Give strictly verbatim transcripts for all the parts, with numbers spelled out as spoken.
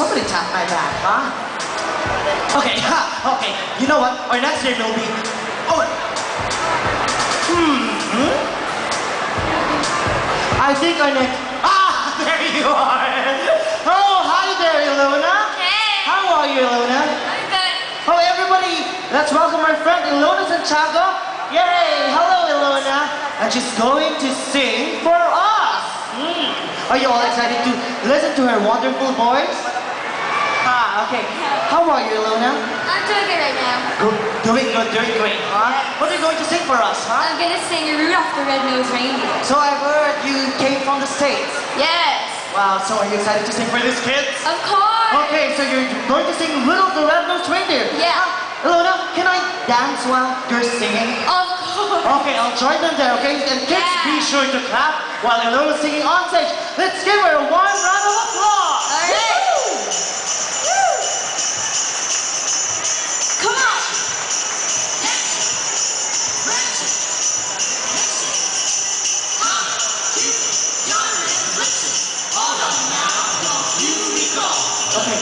somebody tapped my back, huh? Okay, ha, okay. You know what? Our next game will be... Oh, hmm, hmm? I think our next... Ah, there you are! Oh, hi there, Ellona. Hey! How are you, Ellona? I'm good. Oh, everybody, let's welcome our friend Ellona Santiago. Yay! Hello, Ellona. And she's going to sing for us. Mm. Are you all excited to listen to her wonderful voice? Ah, okay. How are you, Ellona? I'm doing good right now. Good, doing good, doing great, huh? What are you going to sing for us, huh? I'm gonna sing Rudolph the Red-Nosed Reindeer. So I've heard you came from the States. Yes. Wow, so are you excited to sing for these kids? Of course. Okay, so you're going to sing Rudolph the Red-Nosed Reindeer. Yeah. Uh, Ellona, can I dance while you're singing? Of course. Okay, I'll join them there, okay? And kids, Yeah. be sure to clap while Ellona's singing on stage. Let's give her a warm round of applause. All right. Come on. Okay.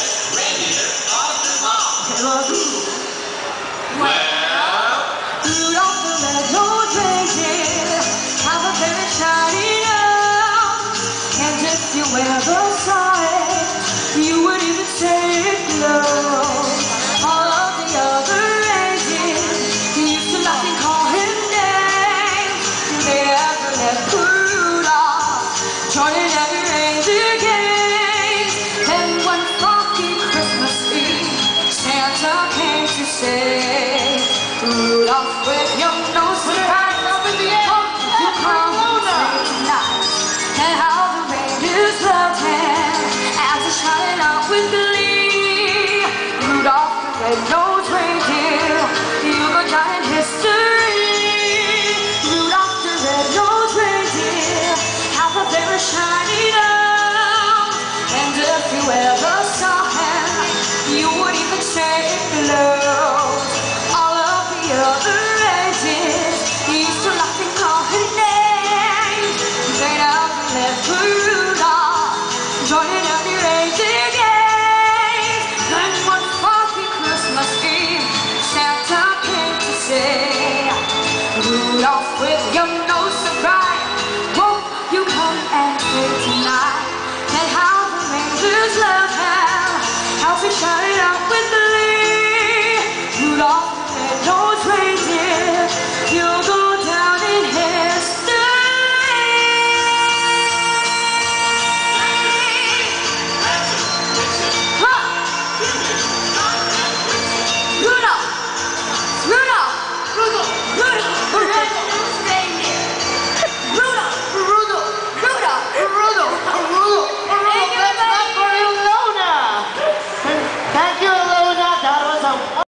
Rudolph the red-nosed reindeer has a very shiny nose, and if you ever saw it, you would even say it glows. All of the other reindeer used to laugh and call him names. They never let Rudolph join in